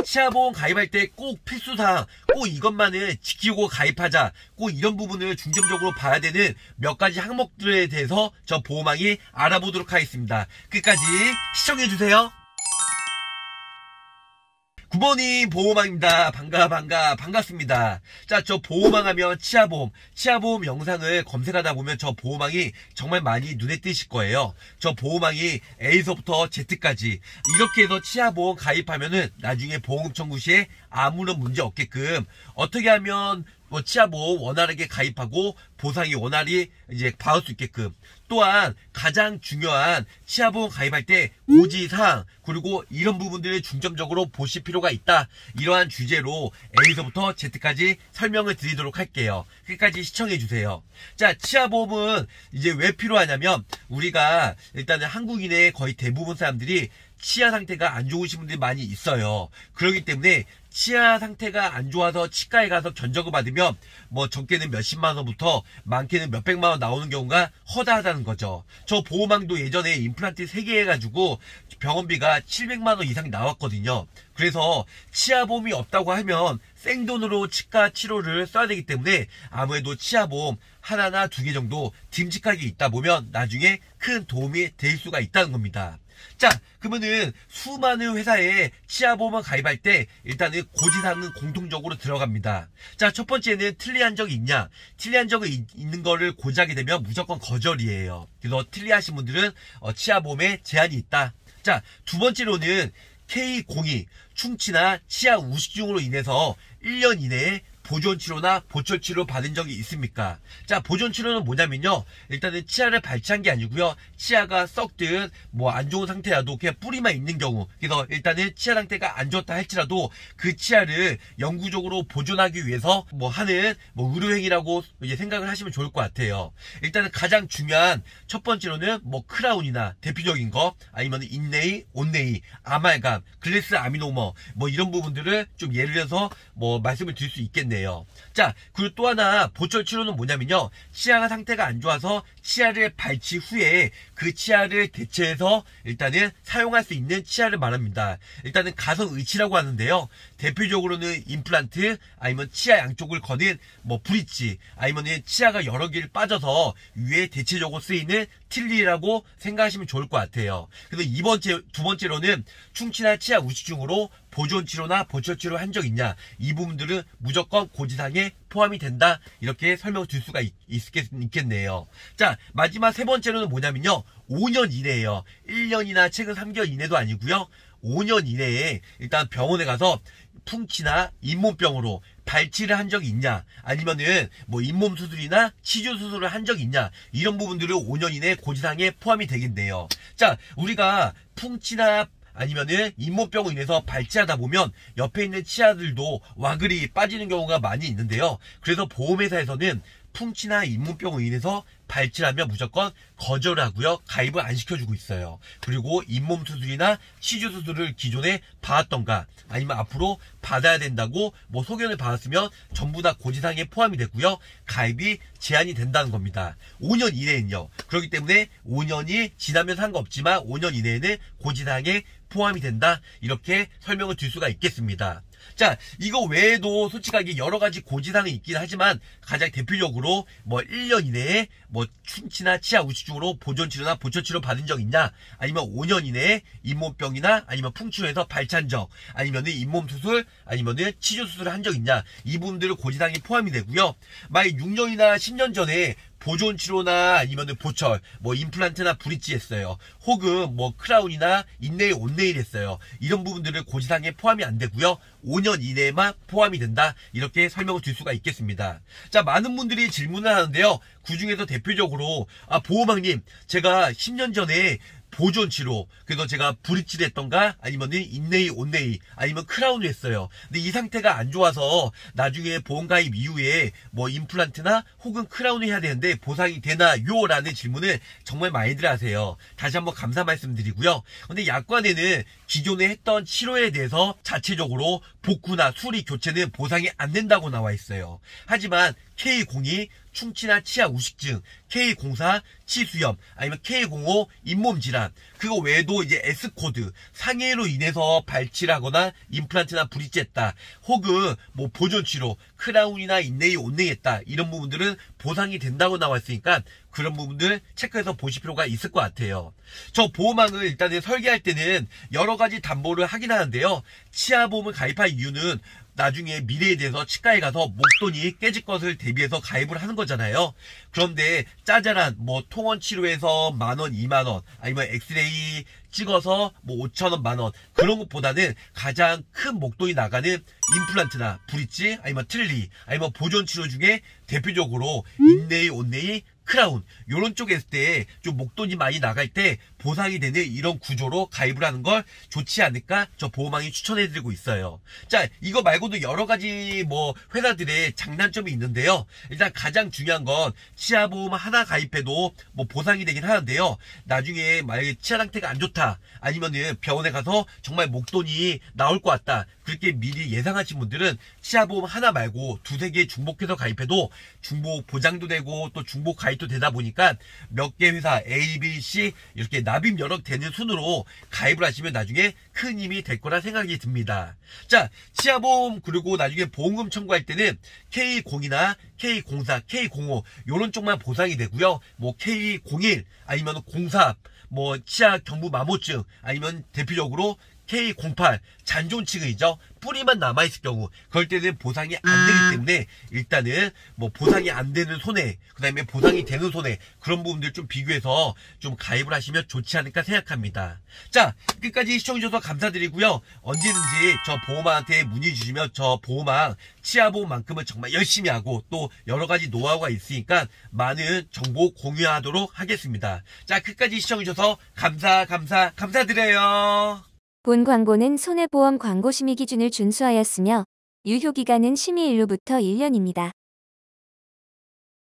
치아보험 가입할 때 꼭 필수사항, 꼭 이것만은 지키고 가입하자, 꼭 이런 부분을 중점적으로 봐야 되는 몇 가지 항목들에 대해서 저 보호망이 알아보도록 하겠습니다. 끝까지 시청해주세요. 굿모닝 보호망입니다. 반갑습니다. 자, 저 보호망 하면 치아보험 영상을 검색하다 보면 저 보호망이 정말 많이 눈에 띄실 거예요. 저 보호망이 A서부터 Z까지 이렇게 해서 치아보험 가입하면은 나중에 보험 청구 시에 아무런 문제 없게끔 어떻게 하면 치아보험 원활하게 가입하고 보상이 원활히 이제 받을 수 있게끔, 또한 가장 중요한 치아보험 가입할 때 고지사항, 그리고 이런 부분들을 중점적으로 보실 필요가 있다, 이러한 주제로 A서부터 Z까지 설명을 드리도록 할게요. 끝까지 시청해주세요. 자, 치아보험은 이제 왜 필요하냐면, 우리가 일단은 한국인의 거의 대부분 사람들이 치아 상태가 안 좋으신 분들이 많이 있어요. 그렇기 때문에 치아 상태가 안 좋아서 치과에 가서 견적을 받으면 뭐 적게는 몇십만 원부터 많게는 몇백만 원 나오는 경우가 허다하다는 거죠. 저 보호망도 예전에 임플란트 3개 해가지고 병원비가 700만 원 이상 나왔거든요. 그래서 치아보험이 없다고 하면 생돈으로 치과 치료를 써야 되기 때문에 아무래도 치아보험 하나나 2개 정도 듬직하게 있다 보면 나중에 큰 도움이 될 수가 있다는 겁니다. 자, 그러면은 수많은 회사에 치아보험을 가입할 때 일단은 고지사항은 공통적으로 들어갑니다. 자, 첫 번째는 틀리한 적이 있냐? 틀리한 적이 있는 거를 고지하게 되면 무조건 거절이에요. 그래서 틀리하신 분들은 치아보험에 제한이 있다. 자, 두 번째로는 K02 충치나 치아 우식증으로 인해서 1년 이내에 보존치료나 보철치료 받은 적이 있습니까? 자, 보존치료는 뭐냐면요, 일단은 치아를 발치한 게 아니고요, 치아가 썩든 뭐 안 좋은 상태라도 그냥 뿌리만 있는 경우, 그래서 일단은 치아 상태가 안 좋다 할지라도 그 치아를 영구적으로 보존하기 위해서 뭐 하는 의료행위라고 이제 생각을 하시면 좋을 것 같아요. 일단은 가장 중요한 첫 번째로는 뭐 크라운이나 대표적인 거, 아니면 인네이, 온네이, 아말감, 글래스 아미노머 뭐 이런 부분들을 좀 예를 들어서 뭐 말씀을 드릴 수 있겠네요. 자, 그리고 또 하나 보철 치료는 뭐냐면요, 치아가 상태가 안 좋아서 치아를 발치 후에 그 치아를 대체해서 일단은 사용할 수 있는 치아를 말합니다. 일단은 가성의치라고 하는데요, 대표적으로는 임플란트, 아니면 치아 양쪽을 거는 뭐 브릿지, 아니면 치아가 여러 개를 빠져서 위에 대체적으로 쓰이는 틀니라고 생각하시면 좋을 것 같아요. 그래서 두 번째로는 충치나 치아 우식증으로 보존치료나 보철치료 한 적 있냐, 이 부분들은 무조건 고지사항에 포함이 된다, 이렇게 설명을 드릴 수가 있겠네요. 자, 마지막 세 번째로는 뭐냐면요, 5년 이내에요. 1년이나 최근 3개월 이내도 아니고요, 5년 이내에 일단 병원에 가서 풍치나 잇몸병으로 발치를 한 적이 있냐, 아니면은 뭐 잇몸 수술이나 치주 수술을 한 적이 있냐, 이런 부분들을 5년 이내에 고지사항에 포함이 되겠네요. 자, 우리가 풍치나 아니면은 잇몸병으로 인해서 발치하다 보면 옆에 있는 치아들도 와글이 빠지는 경우가 많이 있는데요, 그래서 보험회사에서는 풍치나 잇몸병으로 인해서 발치하면 무조건 거절하고요, 가입을 안 시켜주고 있어요. 그리고 잇몸 수술이나 치주 수술을 기존에 받았던가 아니면 앞으로 받아야 된다고 뭐 소견을 받았으면 전부 다 고지사항에 포함이 되고요, 가입이 제한이 된다는 겁니다. 5년 이내는요. 그렇기 때문에 5년이 지나면 상관없지만 5년 이내에는 고지사항에 포함이 된다, 이렇게 설명을 드릴 수가 있겠습니다. 자, 이거 외에도 솔직하게 여러가지 고지사항이 있긴 하지만 가장 대표적으로 뭐 1년 이내에 뭐 충치나 치아 우식증으로 보존치료나 보철치료 받은 적 있냐, 아니면 5년 이내에 잇몸병이나 아니면 풍치료에서 발치한 적, 아니면 잇몸 수술, 아니면 치주 수술을 한 적 있냐, 이 부분들을 고지사항에 포함이 되고요, 만약 6년이나 10년 전에 보존치료나 아니면 보철, 뭐 임플란트나 브릿지 했어요, 혹은 뭐 크라운이나 인네일, 온네일 했어요, 이런 부분들을 고지사항에 포함이 안 되고요, 5년 이내에만 포함이 된다, 이렇게 설명을 드릴 수가 있겠습니다. 자, 많은 분들이 질문을 하는데요, 그 중에서 대표적으로 보호망님, 제가 10년 전에 보존치료, 그래서 제가 브릿지를 했던가 아니면은 인네이, 온네이, 아니면 크라운을 했어요. 근데 이 상태가 안 좋아서 나중에 보험가입 이후에 뭐 임플란트나 혹은 크라운을 해야 되는데 보상이 되나요? 라는 질문을 정말 많이들 하세요. 다시 한번 감사 말씀드리고요. 근데 약관에는 기존에 했던 치료에 대해서 자체적으로 복구나 수리, 교체는 보상이 안 된다고 나와 있어요. 하지만 K02 충치나 치아 우식증, K04 치수염, 아니면 K05 잇몸 질환, 그거 외에도 이제 S코드, 상해로 인해서 발치하거나 임플란트나 브릿지했다, 혹은 뭐 보존치료, 크라운이나 인네이, 온네이했다, 이런 부분들은 보상이 된다고 나와 있으니까 그런 부분들 체크해서 보실 필요가 있을 것 같아요. 저 보호망을 일단은 설계할 때는 여러 가지 담보를 하긴 하는데요. 치아보험을 가입할 이유는 나중에 미래에 대해서 치과에 가서 목돈이 깨질 것을 대비해서 가입을 하는 거잖아요. 그런데 짜잘한 뭐 통원 치료에서 10,000원, 20,000원, 아니면 엑스레이 찍어서 뭐 5,000원, 10,000원, 그런 것보다는 가장 큰 목돈이 나가는 임플란트나 브릿지, 아니면 틀니, 아니면 보존 치료 중에 대표적으로 인네이, 온네이, 크라운, 요런 쪽에 있을 때 좀 목돈이 많이 나갈 때 보상이 되는 이런 구조로 가입을 하는 걸 좋지 않을까, 저 보호망이 추천해드리고 있어요. 자, 이거 말고도 여러 가지 뭐 회사들의 장단점이 있는데요. 일단 가장 중요한 건 치아보험 하나 가입해도 뭐 보상이 되긴 하는데요. 나중에 만약에 치아 상태가 안 좋다, 아니면은 병원에 가서 정말 목돈이 나올 것 같다, 그렇게 미리 예상하신 분들은 치아보험 하나 말고 두세 개 중복해서 가입해도 중복 보장도 되고 또 중복 가입도 되다 보니까 몇 개 회사 A, B, C 이렇게 납입 여력 되는 순으로 가입을 하시면 나중에 큰 힘이 될 거라 생각이 듭니다. 자, 치아보험 그리고 나중에 보험금 청구할 때는 K0이나 K04, K05 요런 쪽만 보상이 되고요. 뭐 K01 아니면 04 뭐 치아 경부 마모증, 아니면 대표적으로 K08 잔존치근이죠. 뿌리만 남아있을 경우, 그럴 때는 보상이 안 되기 때문에 일단은 뭐 보상이 안 되는 손해, 그 다음에 보상이 되는 손해, 그런 부분들 좀 비교해서 좀 가입을 하시면 좋지 않을까 생각합니다. 자, 끝까지 시청해주셔서 감사드리고요. 언제든지 저 보호망한테 문의 주시면 저 보호망 치아보험만큼은 정말 열심히 하고 또 여러가지 노하우가 있으니까 많은 정보 공유하도록 하겠습니다. 자, 끝까지 시청해주셔서 감사드려요. 본 광고는 손해보험 광고 심의 기준을 준수하였으며 유효기간은 심의 일로부터 1년입니다.